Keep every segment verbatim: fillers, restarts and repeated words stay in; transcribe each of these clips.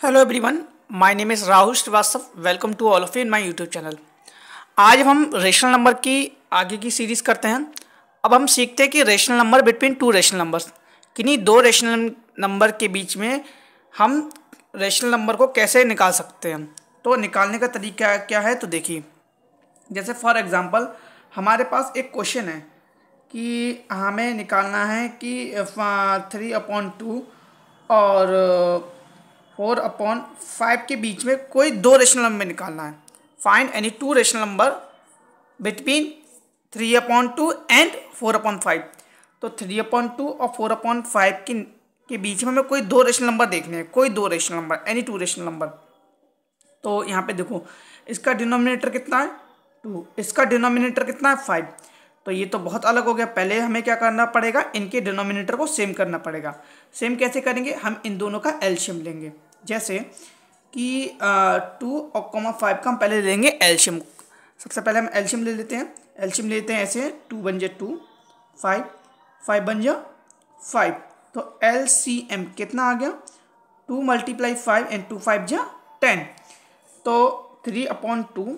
Hello everyone, my name is Rahul Srivastava. Welcome to all of you in my YouTube channel. आज हम rational number की आगे की series करते हैं। अब हम सीखते हैं कि rational number between two rational numbers, किन्हीं दो रेशनल नंबर के बीच में हम रेशनल नंबर को कैसे निकाल सकते हैं। तो निकालने का तरीका क्या है, तो देखिए, जैसे फॉर एग्ज़ाम्पल हमारे पास एक क्वेश्चन है कि हमें निकालना है कि थ्री अपॉन टू और फोर अपॉन फाइव के बीच में कोई दो रेशनल नंबर निकालना है। Find any two rational number between three upon two and four upon five. तो थ्री अपॉन टू और फोर अपॉन फाइव की के बीच में हमें कोई दो रेशनल नंबर देखने हैं, कोई दो rational number, any two rational number. तो यहाँ पे देखो, इसका डिनोमिनेटर कितना है टू, इसका डिनोमिनेटर कितना है फाइव। तो ये तो बहुत अलग हो गया। पहले हमें क्या करना पड़ेगा, इनके डिनोमिनेटर को सेम करना पड़ेगा। सेम कैसे करेंगे, हम इन दोनों का एलसीएम लेंगे। जैसे कि टू और कॉमा फाइव का हम पहले लेंगे एलसीएम। सबसे पहले हम एलसीएम ले लेते हैं। एलसीएम लेते हैं ऐसे, टू बन जाए टू, फाइव फाइव बन जा फाइव। तो एलसीएम कितना आ गया, two multiply five and two five जा टेन। तो three upon two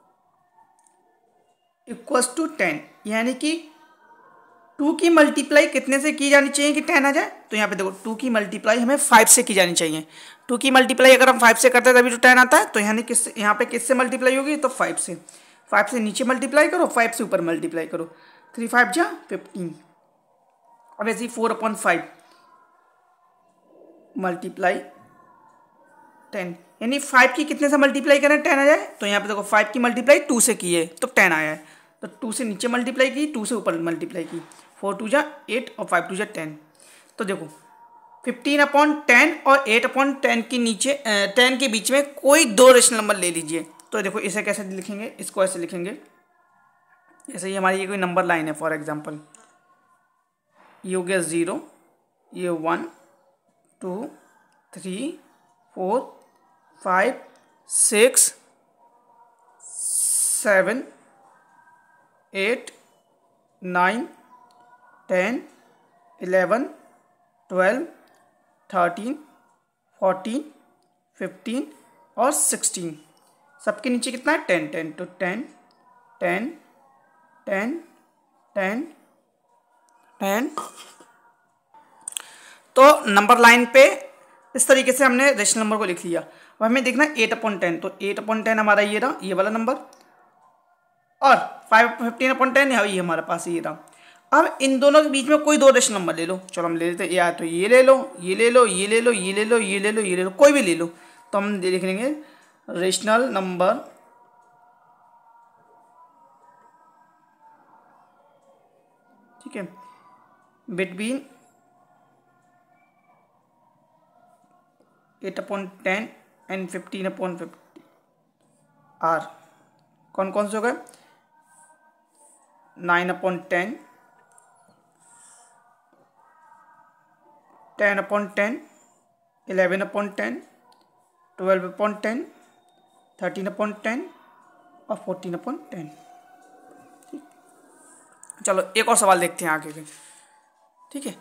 equals to ten, यानी कि टू की मल्टीप्लाई कितने से की जानी चाहिए कि टेन आ जाए। तो यहाँ पे देखो, टू की मल्टीप्लाई हमें फाइव से की जानी चाहिए। टू की मल्टीप्लाई अगर हम फाइव से करते हैं तभी तो टेन आता है। तो यानी किस यहाँ पे किससे मल्टीप्लाई होगी, तो फाइव से। फाइव से नीचे मल्टीप्लाई करो, फाइव से ऊपर मल्टीप्लाई करो। थ्री फाइव जा फिफ्टीन। अब ऐसे ही four upon five multiply ten, यानी फाइव की कितने से मल्टीप्लाई करें टेन आ जाए। तो यहाँ पे देखो, फाइव की मल्टीप्लाई टू से की है तो टेन आया है। तो टू से नीचे मल्टीप्लाई की, टू से ऊपर मल्टीप्लाई की। फोर टू जा एट और फाइव टू जा टेन। तो देखो, फिफ्टीन अपॉन टेन और एट अपॉन टेन के नीचे टेन के बीच में कोई दो रेशनल नंबर ले लीजिए। तो देखो, इसे कैसे लिखेंगे, इसको ऐसे लिखेंगे। जैसे ये हमारी ये कोई नंबर लाइन है, फॉर एग्जाम्पल ये हो गया ज़ीरो, ये one two three four five six seven eight nine ten eleven twelve thirteen fourteen fifteen और सिक्सटीन। सबके नीचे कितना है, टेन। टेन तो ten ten ten ten ten. तो नंबर लाइन पे इस तरीके से हमने रेशनल नंबर को लिख लिया। अब हमें देखना है एट अपॉन टेन। तो एट अपॉन टेन हमारा ये रहा, ये वाला नंबर, और फाइव फिफ्टीन अपॉन टेन ये हमारे पास ये रहा। अब इन दोनों के बीच में कोई दो रेशनल नंबर ले लो। चलो हम ले लेते हैं, या तो ये ले लो, ये ले लो, ये ले लो, ये ले लो, ये ले लो, ये ले लो, कोई भी ले लो। तो हम लिख लेंगे रेशनल नंबर ठीक है between eight upon ten and fifteen upon fifty are. कौन कौन से हो गए, nine upon ten, ten upon ten, eleven upon ten, twelve upon ten, thirteen upon ten और फोर्टीन अपॉन टेन। चलो एक और सवाल देखते हैं आगे के, ठीक है।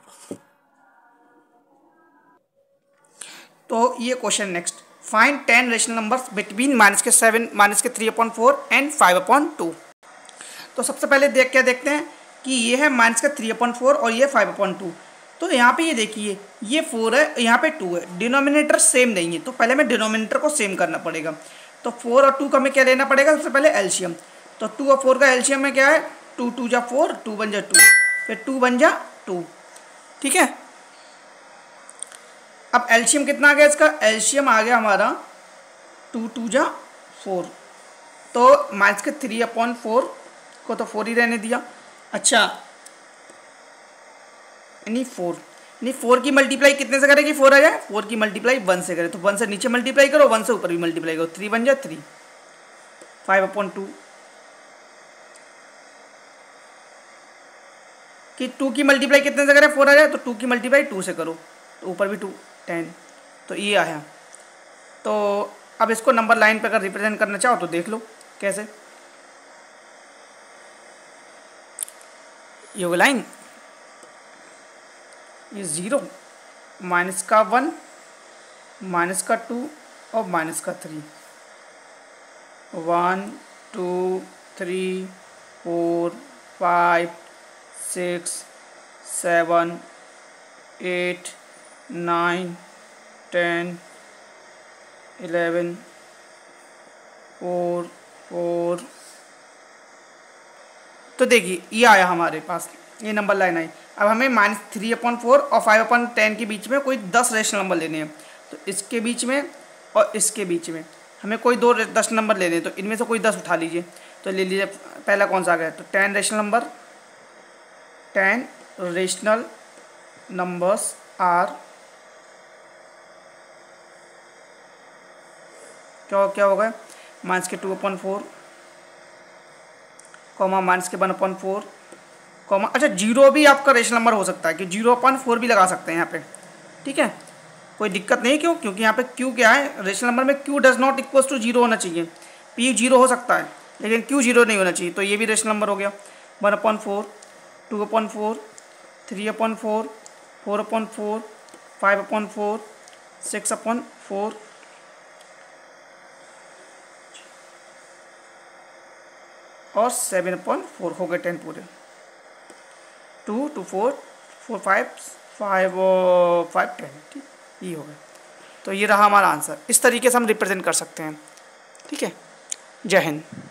तो ये question next, find ten rational numbers between minus के सेवन माइनस के three upon four and five upon two. तो सबसे पहले देख क्या देखते हैं कि ये है माइनस का थ्री अपॉन फोर और ये फाइव अपॉन टू। तो यहाँ पे ये देखिए, ये फोर है, यहाँ पे टू है, डिनोमिनेटर सेम नहीं है। तो पहले हमें डिनोमिनेटर को सेम करना पड़ेगा। तो फोर और टू का हमें क्या लेना पड़ेगा, सबसे पहले एलसीएम। तो टू और फोर का एलसीएम में क्या है, टू टू जा फोर, टू बन जा टू, फिर टू बन जा टू, ठीक है। अब एलसीएम कितना आ गया, इसका एलसीएम आ गया हमारा टू टू जा फोर। तो माइनस के थ्री अपॉन फोर को तो फोर ही रहने दिया। अच्छा, यानी फोर, यानी फोर की मल्टीप्लाई कितने से करेगी, फोर आ जाए, फोर की मल्टीप्लाई वन से करे। तो वन से नीचे मल्टीप्लाई करो, वन से ऊपर भी मल्टीप्लाई करो, थ्री बन जाए थ्री। फाइव अपॉन टू कि टू की मल्टीप्लाई कितने से करे, फोर आ जाए, तो टू की मल्टीप्लाई टू से करो, तो ऊपर भी टू, टेन। तो ये आया। तो अब इसको नंबर लाइन पे अगर रिप्रेजेंट करना चाहो तो देख लो कैसे। ये होगा लाइन, ये ज़ीरो माइनस का वन माइनस का टू और माइनस का three, one two three four five six seven eight nine ten eleven four four. तो देखिए ये आया हमारे पास, ये नंबर लाइन आई। अब हमें माइनस थ्री अपॉन फोर और फाइव अपॉन टेन के बीच में कोई दस रेशनल नंबर लेने हैं। तो इसके बीच में और इसके बीच में हमें कोई दो दस नंबर लेने हैं, तो इनमें से कोई दस उठा लीजिए। तो ले लीजिए पहला कौन सा आ गया, तो ten rational number, ten rational numbers are क्या क्या हो गए, माइनस के two upon four comma minus के वन अपॉन फोर कॉमा, अच्छा जीरो भी आपका रेशनल नंबर हो सकता है कि जीरो अपॉन फोर भी लगा सकते हैं यहाँ पे, ठीक है, कोई दिक्कत नहीं। क्यों, क्योंकि यहाँ पे क्यू क्या है, रेशनल नंबर में Q does not equals to zero होना चाहिए। पी जीरो हो सकता है लेकिन क्यू जीरो नहीं होना चाहिए, तो ये भी रेशनल नंबर हो गया। One upon four, two upon four, three upon four, four upon four, five upon four, six upon four, और सेवन अपॉन फोर, हो गए टेन पूरे। Two two four four five five five ten, ठीक, ये हो गया। तो ये रहा हमारा आंसर। इस तरीके से हम रिप्रेजेंट कर सकते हैं, ठीक है। जय हिंद।